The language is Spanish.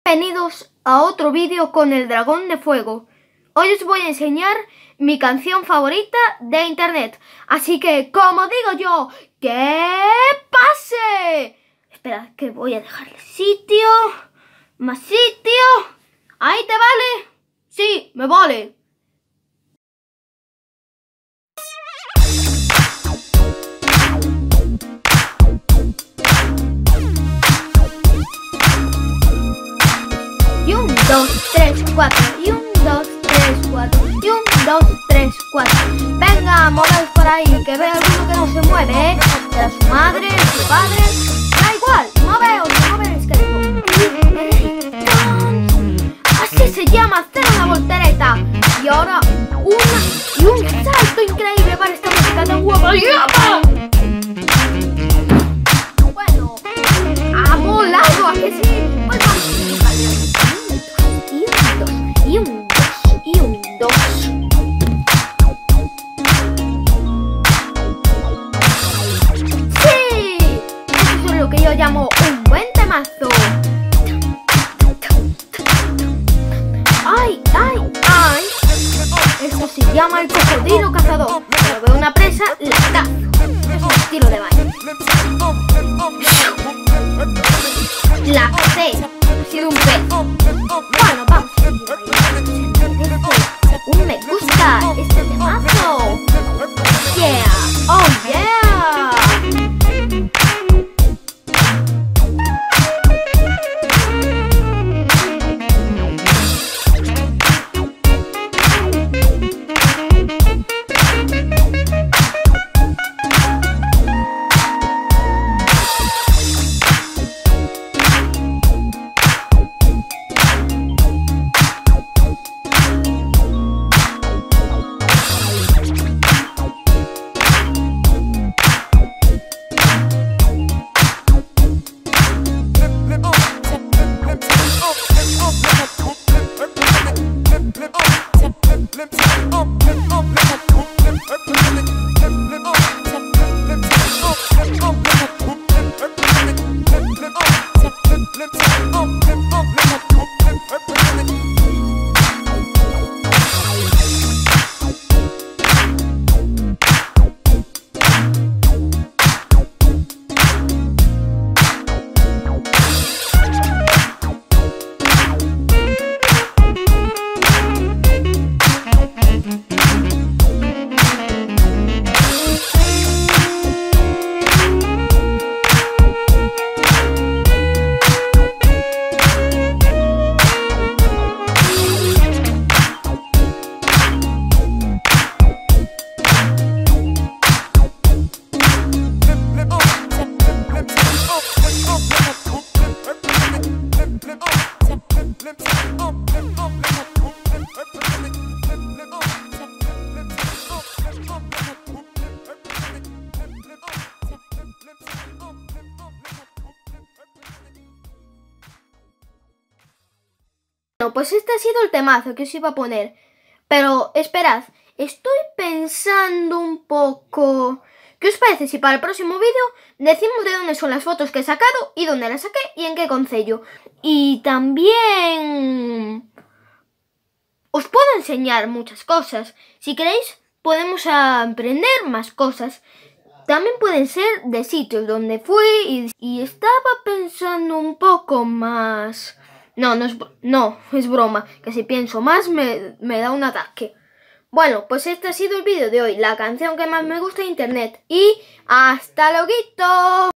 Bienvenidos a otro vídeo con el dragón de fuego. Hoy os voy a enseñar mi canción favorita de internet. Así que, como digo yo, ¡que pase! Espera, que voy a dejarle sitio. Más sitio. ¿Ahí te vale? Sí, me vale. Y 1, 2, 3, 4. Y 1, 2, 3, 4. Y 1, 2, 3, 4. Venga, moveos por ahí, que veo alguno que no se mueve, ¿eh? Será su madre, su padre. Da igual, moveos, moveos, que así se llama, hacer una voltereta. Y ahora un salto increíble para esta música tan guapa. ¡Guapa! Bueno, ha molado, ¿a que sí? Pues vamos a y un 2. ¡Sí! Eso es lo que yo llamo un buen temazo. ¡Ay, ay, ay! Eso se llama el cocodrilo cazador. Cuando veo una presa, la cazo. Es un estilo de baile. La cacé. Ha sido un pez. Bueno, vamos a seguir bailando. Me gusta este temazo. Yeah, oh yeah. Bueno, pues este ha sido el temazo que os iba a poner. Pero esperad, estoy pensando un poco. ¿Qué os parece si para el próximo vídeo decimos de dónde son las fotos que he sacado y dónde las saqué y en qué concello? Y también os puedo enseñar muchas cosas. Si queréis podemos aprender más cosas. También pueden ser de sitios donde fui y estaba pensando un poco más. No es broma, que si pienso más me da un ataque. Bueno, pues este ha sido el vídeo de hoy, la canción que más me gusta de internet. Y ¡hasta luego!